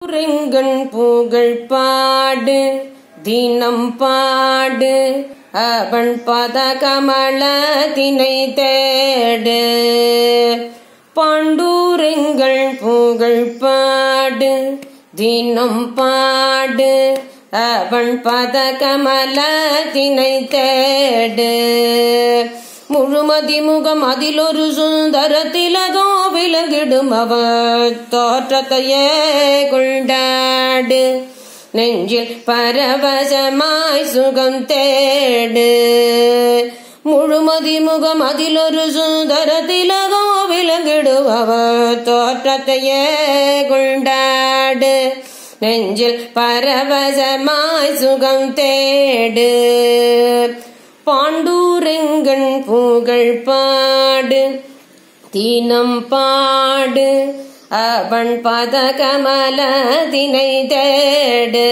ரெங்கன் புகழ் பாடு தினம் பாடு அவன் பத கமலத்தினை தேடு. பாண்டூரெங்கள் புகழ் பாடு தினம் பாடு அவன் பத கமலத்தினை தேடு. முழுமதி முகம் அதிலொரு சுந்தர திலகோ விலகிடும் அவர் தோற்றத்தையே கொண்டாடு. நெஞ்சில் பரவசமாய் சுகம் தேடு. முழுமதி முகம் அதிலொரு சுந்தர திலகோ விலகிடும் அவர் தோற்றத்தையே கொண்டாடு. நெஞ்சில் பரவசமாய் சுகம் தேடு. பாண்டூரெங்கன் புகழ் பாடு தினம் பாடு அவன் பத கமலத்தினை தேடு.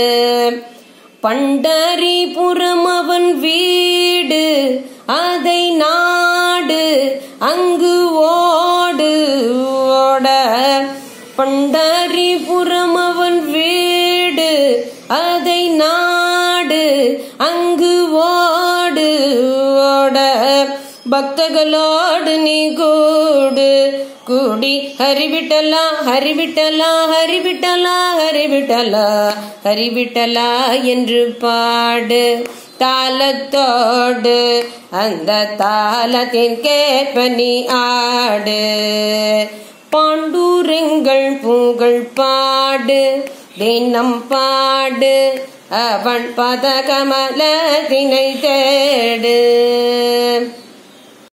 பண்டரிபுரம் அவன் வீடு அதை நாடு அங்கு ஓடு ஓட. பண்டரிபுரம் அவன் வீடு அதை நாடு அங்கு ஓடு ஓட. பக்தர்களோடு நீ கூடு கூடி ஹரிவிட்டலா ஹரிவிட்டலா ஹரிவிட்டலா ஹரிவிட்டலா ஹரிவிட்டலா என்று பாடு. தாளத்தோடு அந்த தாளத்தின் கேற்ப நீ ஆடு. பாண்டூரெங்கள் புகழ் பாடு தினம் பாடு அவன் பத கமலத்தினை தேடு.